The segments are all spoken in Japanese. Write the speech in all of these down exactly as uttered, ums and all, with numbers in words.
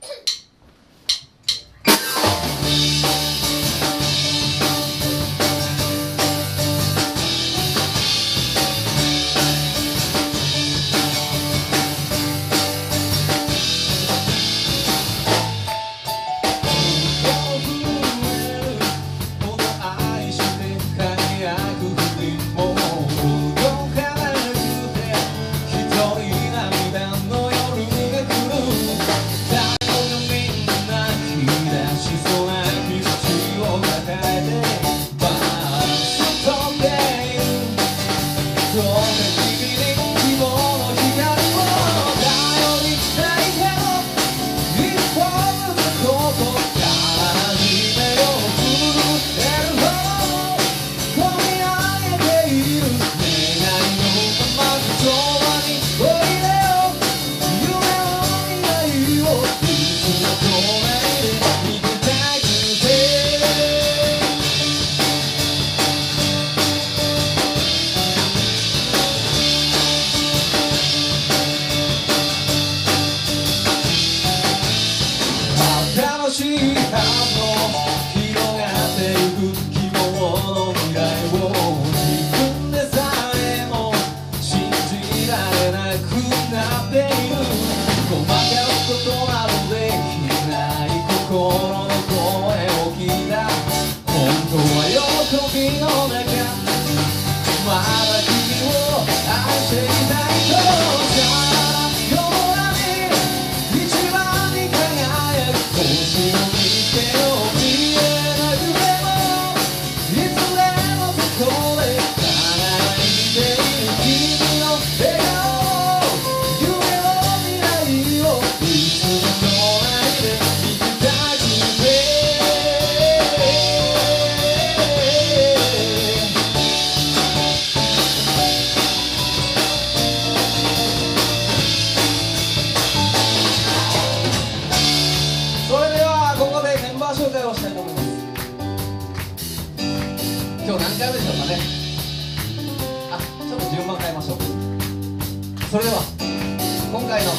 今日何回目でしょうかね。あ、ちょっと順番変えましょう。それでは今回の、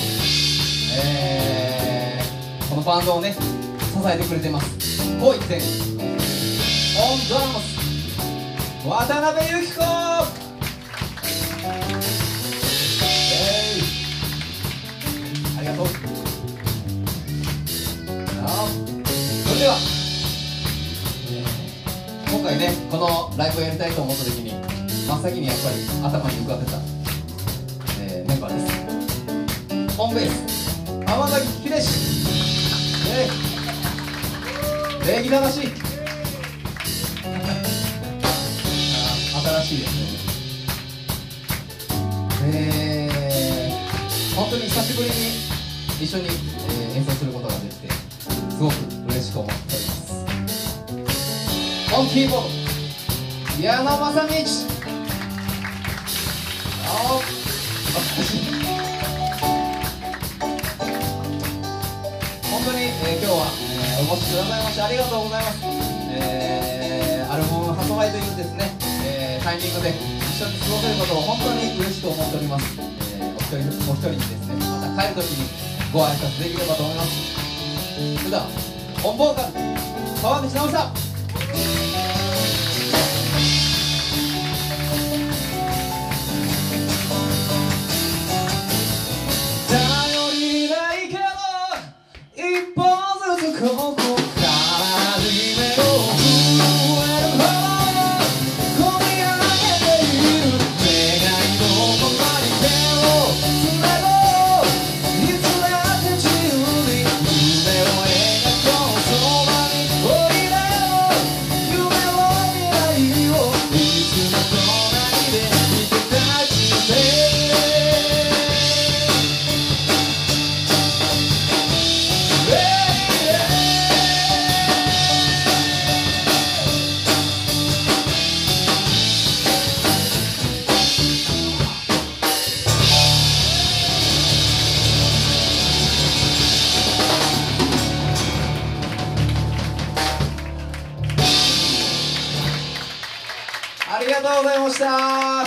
えー、このバンドをね支えてくれてますもう一点オンドラマス渡辺由紀子、えー、ありがとう。それでは今回ねこのライブをやりたいと思った時に真っ先にやっぱり頭に浮かべた、えー、メンバーです。ホームベース浜崎秀志、えー、礼儀正しい新しいですね。えー、本当に久しぶりに一緒に、えー、演奏することができてすごく嬉しく思っております。オンキーボード矢野正道、あ本当に、えー、今日は、えー、お越しくださいましてありがとうございます。えー、アルバム発売というですね、えー、タイミングで一緒に過ごせることを本当に嬉しく思っております。えー、お一人お一人にですねまた帰るときにご挨拶できればと思います。それではオンボーカル川口直さん、頼りないけど一歩ずつここから始めよう。震えるほど込み上げている願いのままに手をつなごう。いつだって自由に夢を描こう。そばにおいでよ夢を未来をいつも隣で見てたくてありがとうございました。